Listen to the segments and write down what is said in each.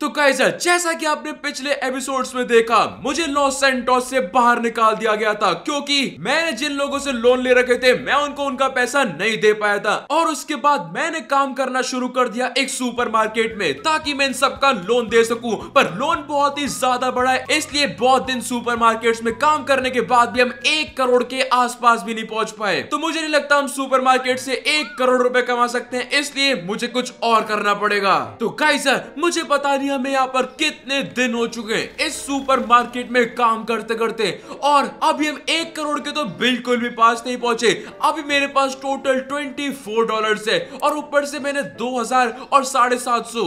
तो गाइस जैसा कि आपने पिछले एपिसोड्स में देखा, मुझे लॉस सैंटोस से बाहर निकाल दिया गया था क्योंकि मैंने जिन लोगों से लोन ले रखे थे मैं उनको उनका पैसा नहीं दे पाया था। और उसके बाद मैंने काम करना शुरू कर दिया एक सुपरमार्केट में ताकि मैं इन सबका लोन दे सकूं, पर लोन बहुत ही ज्यादा बड़ा है, इसलिए बहुत दिन सुपरमार्केट्स में काम करने के बाद भी हम 1 करोड़ के आसपास भी नहीं पहुंच पाए। तो मुझे नहीं लगता हम सुपरमार्केट से 1 करोड़ रुपए कमा सकते हैं, इसलिए मुझे कुछ और करना पड़ेगा। तो गाइस मुझे पता नहीं हमें यहाँ पर कितने दिन हो चुके हैं इस सुपरमार्केट में काम करते करते, और अभी हम 1 करोड़ के तो बिल्कुल भी पास नहीं पहुंचे। अभी मेरे पास टोटल $24 है और ऊपर से मैंने 2000 और 750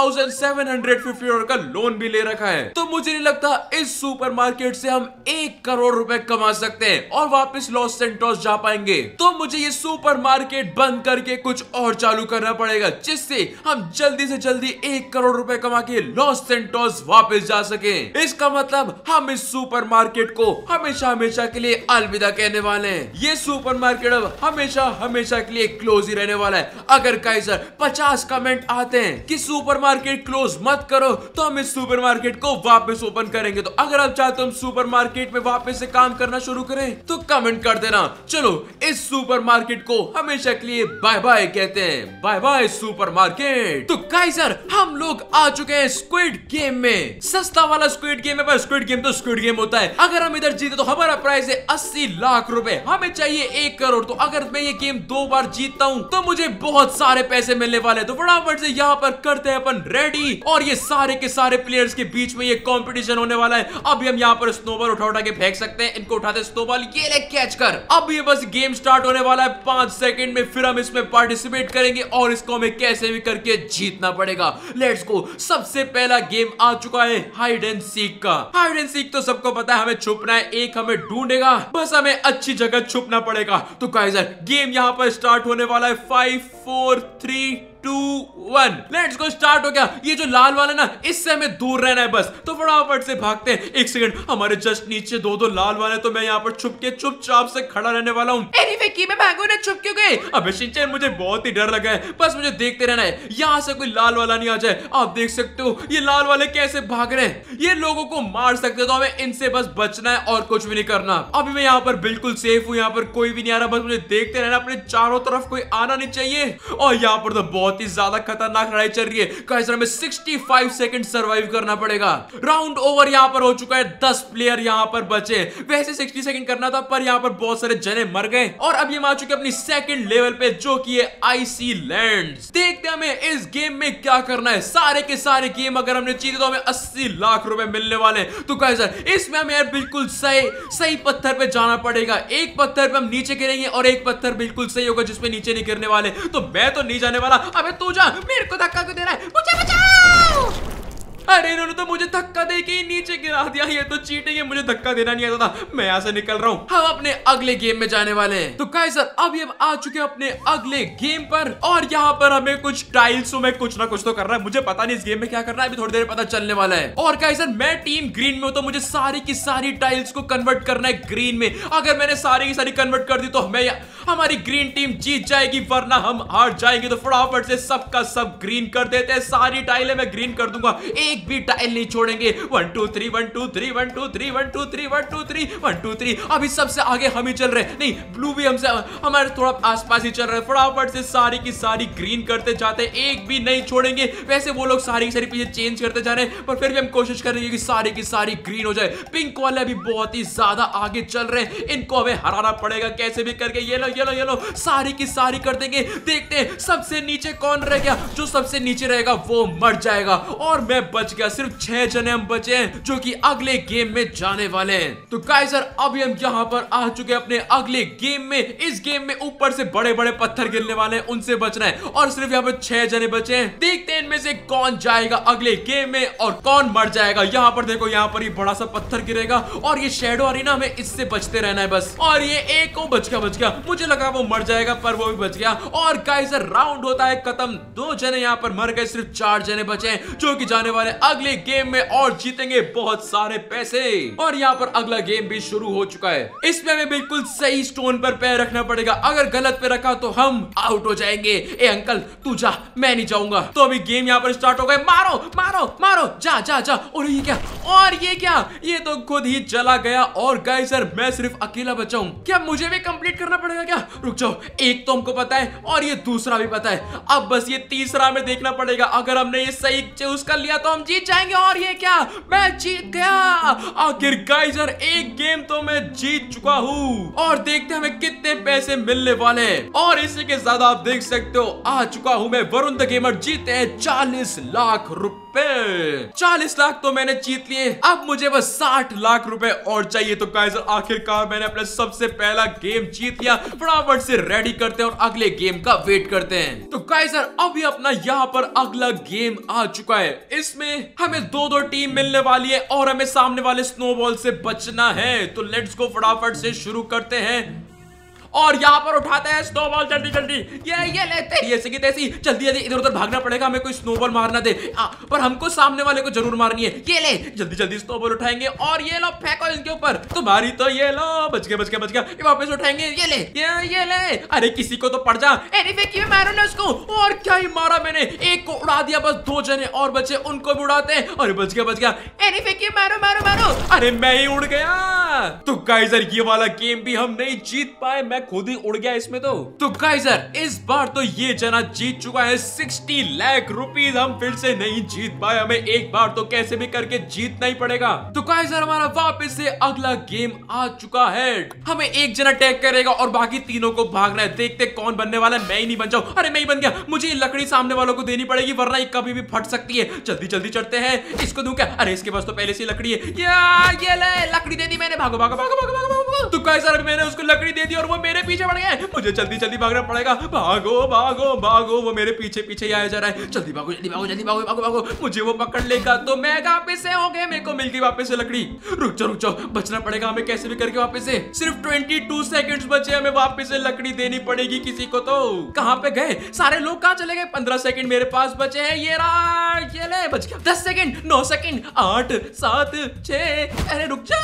$2750 का लोन भी ले रखा है। तो मुझे नहीं लगता इस सुपरमार्केट से हम 1 करोड़ रुपए कमा सकते हैं और वापस लॉस सैंटोस जा पाएंगे। तो मुझे ये सुपरमार्केट बंद करके कुछ और चालू करना पड़ेगा जिससे हम जल्दी से जल्दी 1 करोड़ रुपए कमा के लॉस सैंटोस वापस जा सके। इसका मतलब हम इस सुपरमार्केट को हमेशा हमेशा के लिए अलविदा कहने वाले हैं। ये सुपरमार्केट अब हमेशा हमेशा के लिए क्लोज ही रहने वाला है। अगर काइजर 50 कमेंट आते हैं कि सुपरमार्केट क्लोज मत करो तो हम इस सुपरमार्केट को वापस ओपन करेंगे। तो अगर आप चाहते हो हम सुपरमार्केट में वापस से काम करना शुरू करें तो कमेंट कर देना। चलो इस सुपरमार्केट को हमेशा के लिए बाय बाय कहते हैं। Bye bye supermarket. तो काइजर हम लोग आ चुके हैं स्क्विड गेम में। सस्ता वाला स्क्विड गेम है, पर स्क्विड गेम तो स्क्विड गेम होता है। अगर हम इधर जीते तो हमारा प्राइस है 80 लाख रुपए, हमें चाहिए 1 करोड़। तो अगर मैं ये गेम 2 बार जीतता हूँ तो मुझे बहुत सारे पैसे मिलने वाले हैं। तो फटाफट से यहाँ पर करते हैं अपन रेडी, और ये सारे के सारे प्लेयर्स के बीच में ये कंपटीशन होने वाला है। अभी हम यहाँ पर स्नोबॉल उठा उठा के फेंक सकते हैं। इनको उठाते स्नोबॉल, ये ले कैच कर। अब ये बस गेम स्टार्ट होने वाला है 5 सेकंड में, फिर हम इसमें पार्टिसिपेट करेंगे और इसको हमें कैसे भी करके जीतना पड़ेगा। Let's go. सबसे पहला गेम आ चुका है हाइड एंड सीक का। हाइड एंड सीक तो सबको पता है, हमें छुपना है, एक हमें ढूंढेगा, बस हमें अच्छी जगह छुपना पड़ेगा। तो गाइजर गेम यहाँ पर स्टार्ट होने वाला है 5 4 3 2 1। Let's go. स्टार्ट हो गया। ये जो लाल वाला ना, इससे हमें दूर रहना है बस। तो फटाफट से भागते हैं। 1 सेकंड, हमारे जस्ट नीचे 2 लाल वाले, तो मैं यहाँ पर छुप के चुपचाप से खड़ा रहने वाला हूँ। मैं भागू ना, छुप क्यों गए? अबे शिनचैन मुझे बहुत ही डर लगा है, बस मुझे देखते रहना है यहाँ से कोई लाल वाला नहीं आ जाए। आप देख सकते हो ये लाल वाले कैसे भाग रहे हैं, ये लोगों को मार सकते, तो हमें इनसे बस बचना है और कुछ भी नहीं करना। अभी मैं यहाँ पर बिल्कुल सेफ हूँ, यहाँ पर कोई भी नहीं आ रहा, बस मुझे देखते रहना, अपने चारों तरफ कोई आना नहीं चाहिए। और यहाँ पर तो बहुत ही ज्यादा खतरनाक लड़ाई चल रही है गाइस, हमें 65 सेकंड सरवाइव करना पड़ेगा। राउंड ओवर यहाँ पर हो चुका है, 10 प्लेयर यहाँ पर बचे। वैसे 60 सेकंड करना था, पर यहाँ पर बहुत सारे जने मर गए। और अब ये आ चुके अपनी सेकंड लेवल पे, जो कि है आइसी लैंड्स। देखते हैं हमें इस गेम में क्या करना है। सारे के सारे गेम अगर हमने जीते तो हमें 80 लाख रुपए मिलने वाले हैं। तो गाइस इसमें हमें यार बिल्कुल सही पत्थर पे जाना पड़ेगा। एक पत्थर पे हम नीचे गिरेंगे और एक पत्थर बिल्कुल सही होगा जिसपे नीचे नहीं गिरने वाले। तो मैं तो नहीं जाने वाला। अबे तू जा, मेरे को धक्का क्यों दे रहा है? मुझे बचाओ! अरे इन्होंने तो मुझे धक्का देके ही नीचे गिरा दिया। ये तो चीटिंग है, मुझे धक्का देना नहीं आता था। मैं यहाँ से निकल रहा हूँ। हम अपने अगले गेम में जाने वाले हैं। तो गाइसर अभी हम आ चुके हैं अपने अगले गेम पर, और यहाँ पर हमें कुछ टाइल्सों में कुछ ना कुछ तो करना है। मुझे पता नहीं इस गेम में क्या करना है, अभी थोड़ी देर पता चलने वाला है। और गाइसर मैं टीम ग्रीन में हूँ, तो मुझे सारी की सारी टाइल्स को कन्वर्ट करना है ग्रीन में। अगर मैंने सारी की सारी कन्वर्ट कर दी तो हमारी ग्रीन टीम जीत जाएगी, वरना हम हार जाएंगे। तो फटाफट से सबका सब ग्रीन कर देते हैं। सारी टाइलें मैं ग्रीन कर दूंगा, एक भी टाइल नहीं छोड़ेंगे। 1 2 3 1 2 3 1 2 3 1 2 3 1 2 3 1 2 3। अभी सबसे आगे हम ही चल रहे हैं। नहीं, ब्लू भी हमसे हमारे थोड़ा आसपास ही चल रहा है। फटाफट से सारी की सारी ग्रीन करते जाते हैं, एक भी नहीं छोड़ेंगे। वैसे वो लोग सारी की सारी पीछे चेंज करते जा रहे हैं, पर फिर भी हम कोशिश करेंगे कि सारी की सारी ग्रीन हो जाए। पिंक वाले अभी बहुत ही ज्यादा आगे चल रहे हैं, इनको हमें हराना पड़ेगा कैसे भी करके। ये लो ये लो ये लो, सारी की सारी कर देंगे। देखते हैं सबसे नीचे कौन रह गया। जो सबसे नीचे रहेगा वो मर जाएगा, और मैं बच गया। सिर्फ 6 जने हम बचे हैं जो कि अगले गेम में जाने वाले हैं। तो गाइजर अभी हम यहाँ पर आ चुके हैं अपने अगले गेम में। इस गेम में ऊपर से बड़े बड़े पत्थर गिरने वाले हैं, उनसे बचना है, और सिर्फ यहाँ पर 6 जने बचे हैं। देखते हैं इनमें से कौन जाएगा अगले गेम में और कौन मर जाएगा। यहाँ पर देखो, यहाँ पर ये बड़ा सा पत्थर गिरेगा, और ये शैडो आ रही ना, हमें इससे बचते रहना है बस। और ये एक को बच गया। मुझे लगा वो मर जाएगा, पर वो भी बच गया। और गाइजर राउंड होता है खत्म। 2 जने यहाँ पर मर गए, सिर्फ 4 जने बचे हैं जो कि जाने वाले अगले गेम में और जीतेंगे बहुत सारे पैसे। और यहाँ पर अगला गेम भी शुरू हो चुका है। इसमें हमें बिल्कुल सही स्टोन पर पैर रखना पड़ेगा, अगर गलत पे रखा तो हम आउट हो जाएंगे। ए अंकल तू जा, मैं नहीं जाऊंगा। तो अभी गेम यहाँ पर स्टार्ट हो गए। मारो मारो मारो, जा जा जा। और ये क्या, और ये क्या, ये तो खुद ही चला गया। और गाइस सर मैं सिर्फ अकेला बचा हूं, क्या मुझे भी कंप्लीट करना पड़ेगा क्या? रुक जाओ, एक तो हमको पता है और ये दूसरा भी पता है, अब बस ये तीसरा हमें देखना पड़ेगा। अगर हमने ये सही चूज कर लिया तो हम जीत जाएंगे। और ये क्या, मैं जीत गया आखिर। गाइस सर एक गेम तो मैं जीत चुका हूँ और देखते हैं हमें कितने पैसे मिलने वाले हैं। और इसी के साथ आप देख सकते हो आ चुका हूँ मैं, वरुण द गेमर। जीते हैं 40 लाख रुपए। 40 लाख तो मैंने जीत लिए, अब मुझे बस 60 लाख रुपए और चाहिए। तो गाइस आखिरकार मैंने अपना सबसे पहला गेम जीत लिया। फटाफट से रेडी करते हैं और अगले गेम का वेट करते हैं। तो गाइस अभी अपना यहाँ पर अगला गेम आ चुका है। इसमें हमें दो टीम मिलने वाली है और हमें सामने वाले स्नोबॉल से बचना है। तो लेट्स गो, फटाफट से शुरू करते हैं। और यहाँ पर उठाते हैं स्नोबॉल, जल्दी जल्दी। ये लेते हैं ऐसे की तैसी, जल्दी जल्दी इधर उधर भागना पड़ेगा, हमें कोई स्नोबॉल मारना दे। पर हमको सामने वाले को जरूर मारनी है। ये ले, जल्दी जल्दी स्नोबॉल उठाएंगे और ये लो फेंको इनके ऊपर। तुम्हारी तो ये लो, बच गया बच गया बच गया। ये वापस उठाएंगे, ये ले ये ले। अरे किसी को तो पड़ जा। मारो ना उसको। और क्या ही मारा मैंने, एक को उड़ा दिया, बस 2 जने और बचे, उनको भी उड़ाते हैं। अरे बच गया बच गया। मारो मारो मारो। अरे मैं ही उड़ गया। तो गाइस ये वाला गेम भी हम नहीं जीत पाए, मैं खुद ही उड़ गया इसमें। तो गाइस इस बार तो ये जना जीत चुका है 60 लाख रुपीस। हम फिर से नहीं जीत पाए, हमें एक बार तो कैसे भी करके जीतना ही पड़ेगा। तो गाइस हमारा वापस से अगला गेम आ चुका है। हमें एक जना टैग करेगा और बाकी तीनों को भागना है। देखते कौन बनने वाला है। मैं ही नहीं बन जाऊं। अरे मैं ही बन गया। मुझे ये लकड़ी सामने वालों को देनी पड़ेगी वरना ये कभी भी फट सकती है। जल्दी जल्दी चढ़ते हैं। इसको दूं क्या? अरे इसके पास तो पहले से लकड़ी है। ये ले, लकड़ी दे दी मैंने। भागो भागो भागो भागो भागो। तो गाइस मैंने उसको लकड़ी दे दी और वो मेरे पीछे बढ़ गया। मुझे जल्दी जल्दी भागना पड़ेगा। भागो भागो भागो, वो मेरे पीछे पीछे ही आया जा रहा है। जल्दी भागो जल्दी भागो जल्दी भागो भागो भागो। मुझे वो पकड़ लेगा तो मैं वापस से हो गया, मेरे को मिल गई वापस से लकड़ी। रुक जाओ, बचना पड़ेगा हमें कैसे भी करके वापस से। सिर्फ 22 सेकंड्स बचे, हमें वापस से लकड़ी देनी पड़ेगी किसी को। तो कहां पे गए सारे लोग, कहां चले गए? 15 सेकंड मेरे पास बचे हैं। ये रहा, ये ले, बच गया। 10 सेकंड, 9 सेकंड, 8 7 6। अरे रुक जा।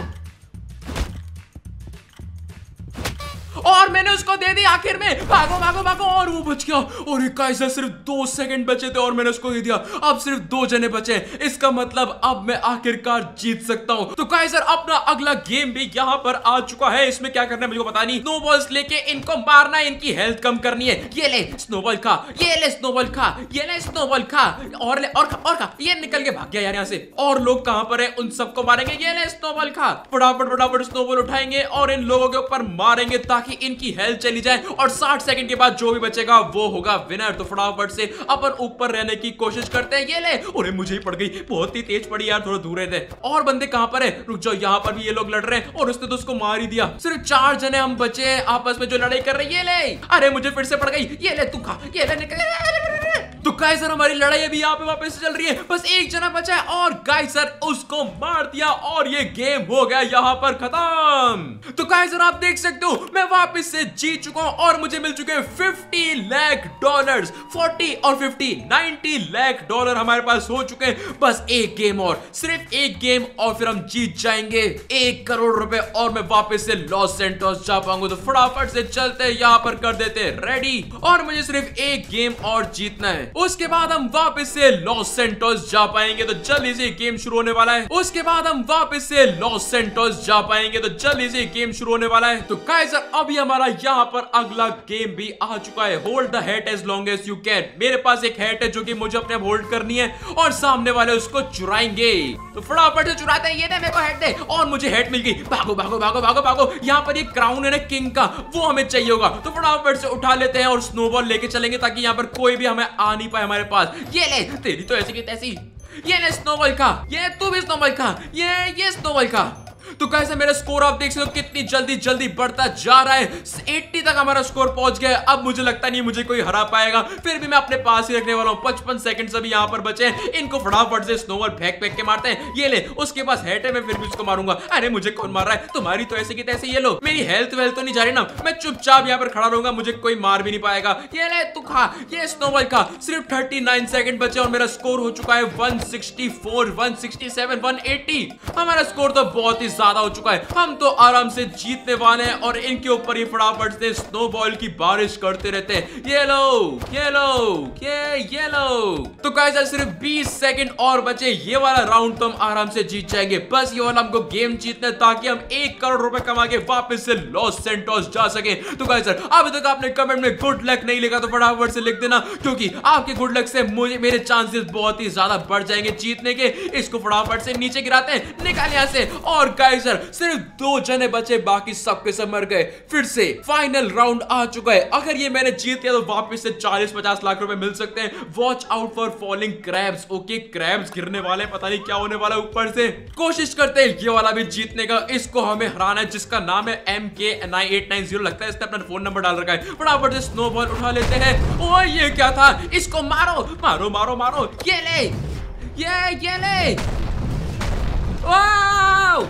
और मैंने उसको दे दी आखिर में। भागो भागो भागो। और वो बच गया। और गाइस सिर्फ 2 सेकंड बचे थे और मैंने उसको दे दिया। अब सिर्फ 2 जने बचे। इसका मतलब अब मैं आखिरकार जीत सकता हूं। तो गाइस अपना अगला गेम भी यहाँ पर आ चुका है। इसमें क्या करना है मुझे पता नहीं। स्नोबॉल्स लेके इनको मारना है, इनकी हेल्थ कम करनी है। ये ले स्नोबॉल खा, ये ले स्नोबॉल खा, ये ले स्नोबॉल खा। और ले और खा। ये निकल के भाग गया यार यहाँ से। और लोग कहां पर है, उन सबको मारेंगे। ये ले स्नोबॉल खा। फटाफट फटाफट स्नोबॉल उठाएंगे और इन लोगों के ऊपर मारेंगे ताकि इनकी हेल्थ चली जाए। और 60 सेकंड के बाद जो भी बचेगा वो होगा विनर। तो फटाफट से अपन ऊपर रहने की कोशिश करते हैं। ये ले। अरे मुझे ही पड़ गई, बहुत ही तेज पड़ी यार, थोड़ा दूर रहते। और बंदे कहां पर है? रुक जाओ, यहाँ पर भी ये लोग लड़ रहे हैं और उसने तो उसको मार ही दिया। सिर्फ 4 जने हम बचे हैं आपस में जो लड़ाई कर रहे हैं। ये ले। अरे मुझे फिर से पड़ गई। ये ले तू खा। ये ले निकल। तो गाइस हमारी लड़ाई अभी यहाँ पे वापस से चल रही है। बस एक जना बचा है और गाइस उसको मार दिया और ये गेम हो गया यहाँ पर खत्म। तो गाइस आप देख सकते हो मैं वापस से जीत चुका हूँ और मुझे मिल चुके हैं $50 लाख। 40 और 50 $90 लाख हमारे पास हो चुके हैं। बस एक गेम और, सिर्फ एक गेम और फिर हम जीत जाएंगे 1 करोड़ रुपए और मैं वापस से लॉस सैंटोस जा पाऊंगा। तो फटाफट से चलते हैं, यहाँ पर कर देते हैं रेडी। और मुझे सिर्फ एक गेम और जीतना है, उसके बाद हम वापस से लॉस सैंटोस जा पाएंगे। तो जल्दी से गेम शुरू होने वाला है। उसके बाद हम वापस से लॉस सैंटोस जा पाएंगे। तो जल्दी से गेम शुरू होने वाला है। तो गाइस अभी हमारा यहाँ पर अगला गेम भी आ चुका है। Hold the hat as long as you can. मेरे पास एक हैट है जो कि मुझे अपने होल्ड करनी है और सामने वाले उसको चुराएंगे। तो फटाफट से चुराते हैं। ये दे मेरे को हैट दे। और मुझे हैट मिल गई। भागो भागो भागो भागो भागो। यहाँ पर ये क्राउन है ना किंग का, वो हमें चाहिए होगा। तो फटाफट से उठा लेते हैं और स्नोबॉल लेके चलेंगे ताकि यहाँ पर कोई भी हमें आ नहीं पाए हमारे पास। ये ले, तेरी तो ऐसी की तैसी। ये ले स्नोबॉल खा। ये तू भी स्नोबॉल खा। ये स्नोबॉल खा। तो कैसे मेरा स्कोर आप देख सकते हो कितनी जल्दी बढ़ता जा रहा है। 80 तक हमारा स्कोर पहुंच गया। अब मुझे लगता नहीं मुझे कोई हरा पाएगा, फिर भी मैं अपने पास ही रखने वाला हूं। 55 सेकंड अभी यहाँ पर बचे हैं। इनको फटाफट से स्नोबॉल फेंक के मारते हैं। ये ले, उसके पास हेड है, मैं फिर भी उसको मारूंगा। अरे मुझे कौन मार रहा है? तुम्हारी तो ऐसे की तैसे। ये लो, मेरी हेल्थ वेल्थ तो नहीं जा रही ना, मैं चुपचाप यहाँ पर खड़ा रहूंगा, मुझे कोई मार भी नहीं पाएगा। ये ले तू खा, ये स्नोबॉल खा। सिर्फ 39 सेकंड बचे और मेरा स्कोर हो चुका है 164, 167, 180। हमारा स्कोर तो बहुत ही ज्यादा हो चुका है। हम तो आराम से जीतने वाले हैं और इनके ऊपर ही फटाफट से स्नोबॉल की बारिश करते रहते हैं। ये लो, ये लो, ये लो। तो गाइस सिर्फ 20 सेकंड और बचे। ये वाला राउंड तो हम आराम से जीत जाएंगे। बस ये वाला हमको गेम जीतना है ताकि हम 1 करोड़ रुपए कमा के वापस से लॉस सेंटोस जा सके। तो गाइस अभी तक आपने कमेंट में गुड लक नहीं लिखा तो फटाफट से लिख देना, क्योंकि आपके गुड लक से मेरे चांसेस बहुत ही ज्यादा बढ़ जाएंगे जीतने के। इसको फटाफट से नीचे गिराते हैं, निकाल यहां से। और गाइस सिर्फ 2 जने बचे, बाकी सबके सब मर गए। फिर से फाइनल राउंड आ चुका है। अगर ये मैंने जीत लिया तो वापस से 40-50 लाख रुपए मिल सकते हैं। Watch out for falling crabs. Okay, crabs गिरने वाले, पता नहीं क्या होने वाला ऊपर से। कोशिश करते हैं ये वाला भी जीतने का। इसको हमें हराना है, जिसका नाम है MK9890। लगता है इसने अपना फोन नंबर डाल रखा है। फटाफट से स्नोबॉल उठा लेते हैं। ओए ये क्या था? इसको मारो मारो मारो मारो। ये ले, ये ले। वाओ!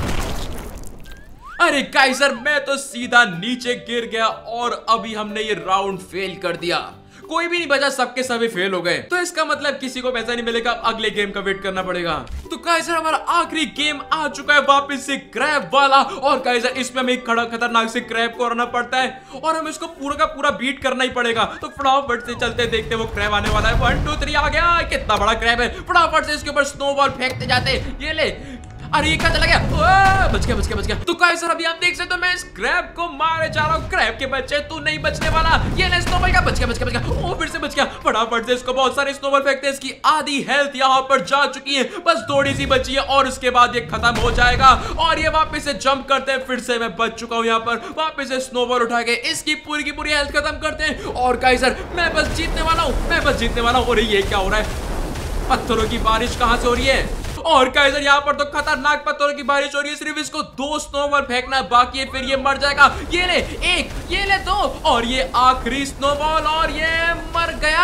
अरे काइजर, मैं तो सीधा नीचे गिर गया और अभी हमने ये राउंड फेल कर दिया। कोई भी नहीं बचा, सबके सभी फेल हो गए। तो इसका मतलब किसी को पैसा नहीं मिलेगा, अगले गेम का वेट करना पड़ेगा। तो काइजर हमारा आखिरी गेम आ चुका है, वापस से क्रैब वाला। और काइजर इसमें हमें खतरनाक से क्रैब को हराना पड़ता है और हमें इसको पूरा का पूरा बीट करना ही पड़ेगा। तो फटाफट से चलते देखते वो क्रैब आने वाला है। 1 2 3 आ गया। कितना बड़ा क्रैब है। फटाफट से इसके ऊपर स्नोबॉल फेंकते जाते। ये ले, अरे ये क्या चला गया? बच गया। तो गाइस अभी आप देख सकते हो मैं इस क्रैब को मारे जा रहा हूँ। क्रैब के बच्चे, तू नहीं बचने वाला। ये ले स्नोबॉल का, बच गया। ओ फिर से बच गया। फटाफट से इसको बहुत सारे स्नोबॉल फेंकते हैं। इसकी आधी हेल्थ यहाँ पर जा चुकी है, बस थोड़ी सी बची है और उसके बाद ये खत्म हो जाएगा। और ये वापस से जंप करते हैं। फिर से मैं बच चुका हूँ यहाँ पर। वापस से स्नोबॉल उठा के इसकी पूरी की पूरी हेल्थ खत्म करते हैं। और गाइस मैं बस जीतने वाला हूँ। और ये क्या हो रहा है? पत्थरों की बारिश कहाँ से हो रही है? और गाइस यहाँ पर तो खतरनाक पत्थरों की बारिश हो रही है। सिर्फ इसको 2 स्नोबॉल फेंकना बाकी है, फिर ये मर जाएगा। ये ले 1, ये ले 2 और ये आखिरी स्नोबॉल और ये मर गया।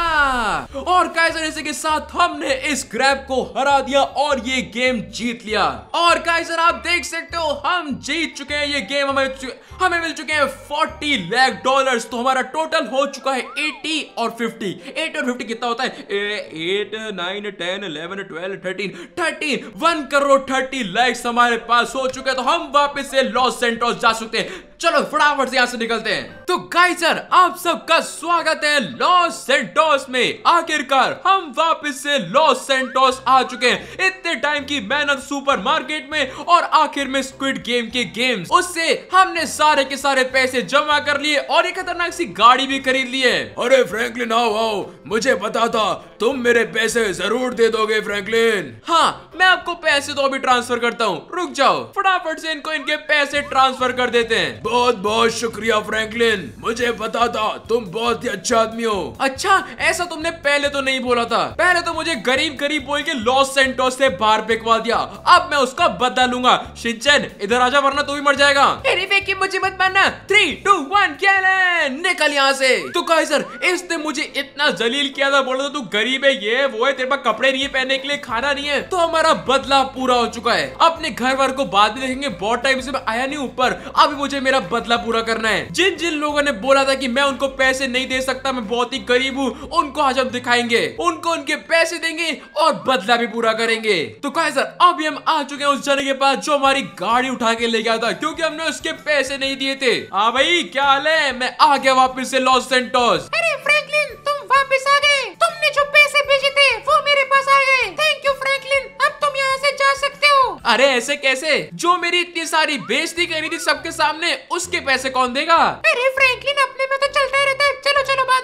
और गाइस इसी के साथ हमने इस क्रैब को हरा दिया और ये गेम जीत लिया। और गाइस आप देख सकते हो हम जीत चुके हैं ये गेम। हमें मिल चुके हैं $40 लाख। तो हमारा टोटल हो चुका है 80 और 50। 8 और 50 कितना होता है? 8 9 10 11 12 13 1 करोड़ 30 लाख हमारे पास हो चुके हैं। तो हम वापस से लॉस सेंटोस जा सकते हैं। चलो फटाफट से यहाँ से निकलते हैं। तो गाइस आप सबका स्वागत है लॉस सेंटोस में। आखिरकार हम वापस से लॉस सेंटोस आ चुके हैं। इतने टाइम की मेहनत सुपरमार्केट में और आखिर में स्क्विड गेम के गेम्स, उससे हमने सारे के सारे पैसे जमा कर लिए और एक खतरनाक सी गाड़ी भी खरीद ली है। अरे फ्रैंकलिन आओ, मुझे पता था तुम मेरे पैसे जरूर दे दोगे फ्रैंकलिन। हाँ, मैं आपको पैसे तो अभी ट्रांसफर करता हूँ, रुक जाओ। फटाफट से इनको इनके पैसे ट्रांसफर कर देते हैं। बहुत बहुत शुक्रिया फ्रैंकलिन, मुझे पता था तुम बहुत ही अच्छा आदमी हो। अच्छा, ऐसा तुमने पहले तो नहीं बोला था। पहले तो मुझे गरीब गरीब बोल के लॉस सेंटोस से बाहर फेंकवा दिया। अब मैं उसका बदला लूंगा। शिनचैन इधर आजा वरना तू भी मर जाएगा। अरे वेकी मुझे मत मारना। 3 2 1 कैलन, निकल यहाँ से। तो काइजर इसने मुझे इतना जलील किया था, बोला था तू गरीब है, ये वो है, तेरे पास कपड़े नहीं है पहनने के लिए, खाना नहीं है। तो हमारा बदला पूरा हो चुका है। अपने घर वार को बाद में देखेंगे, बहुत टाइम से मैं आया नहीं ऊपर। अभी मुझे मेरा बदला पूरा करना है। जिन जिन लोगों ने बोला था कि मैं उनको पैसे नहीं दे सकता, मैं बहुत ही गरीब हूँ, उनको आज हम दिखाएंगे। उनको उनके पैसे देंगे और बदला भी पूरा करेंगे। तो काइजर अभी हम आ चुके हैं उस जने के पास जो हमारी गाड़ी उठा के ले गया था, क्योंकि हमने उसके पैसे नहीं दिए थे। हाँ भाई क्या हाल है? मैं आ गया वापस से लॉस सेंटोस। अरे फ्रैंकलिन तुम वापस आ गए। तुमने जो पैसे भेजे थे वो मेरे पास आ गए। थैंक यू फ्रैंकलिन, अब तुम यहाँ से जा सकते हो। अरे ऐसे कैसे? जो मेरी इतनी सारी बेइज्जती करी थी सबके सामने, उसके पैसे कौन देगा? अरे फ्रैंकलिन अपने में तो चलता रहता है। चलो चलो बाद में आना।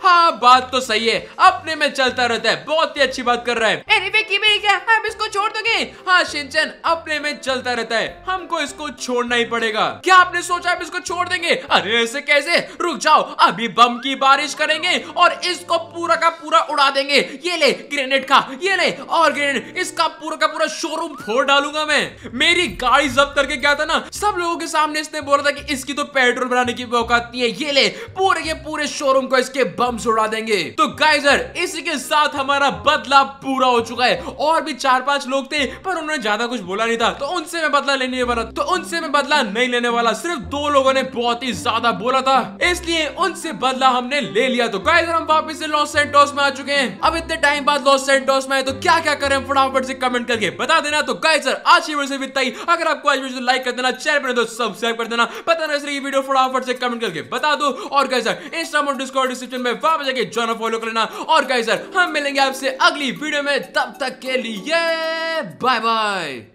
हाँ बात तो सही है, अपने में चलता रहता है। बहुत ही अच्छी बात कर रहा है। एनीवे किबी क्या हम इसको छोड़ दोगे? हाँ शिनचैन, अपने में चलता रहता है, हमको इसको छोड़ना ही पड़ेगा। क्या आपने सोचा आप इसको छोड़ देंगे? अरे ऐसे कैसे, रुक जाओ, अभी बम की बारिश करेंगे और इसको पूरा का पूरा उड़ा देंगे। ये ले ग्रेनेड का, ये ले और ग्रेनेड, इसका पूरा का पूरा शोरूम फोड़ डालूंगा मैं। मेरी गाड़ी जब्त करके क्या था ना, सब लोगों के सामने इसने बोला था कि इसकी तो पेट्रोल बनाने की औकात नहीं है। ये ले पूरे के पूरे शोरूम को इसके बम से उड़ा देंगे। तो गाइस इसी के साथ हमारा बदला पूरा हो चुका है। और भी 4-5 लोग थे पर उन्होंने ज्यादा कुछ बोला नहीं था, तो उनसे मैं बदला लेने वाला, तो उनसे मैं बदला नहीं लेने वाला। सिर्फ 2 लोगों ने बहुत ही ज्यादा बोला था, इसलिए उनसे बदला हमने ले लिया। तो गाइस हम वापस से लॉस सैंटोस में आ चुके हैं। अब इतने टाइम बाद लॉस सैंटोस में आए तो क्या क्या करें फटाफट से कमेंट करके बता देना। तो गाइस आज की वीडियो से इतना ही। अगर आपको आज वीडियो लाइक कर देना, चैनल पर तो सब्सक्राइब कर देना। पता नहीं ये वीडियो फटाफट से कमेंट करके बता दो। और गाइस इंस्टाग्राम और डिस्कॉर्ड डिस्क्रिप्शन में वापस जाके ज्वाइन फॉलो कर लेना। और गाइस हम मिलेंगे आपसे अगली वीडियो में, तब तक के लिए बाय बाय।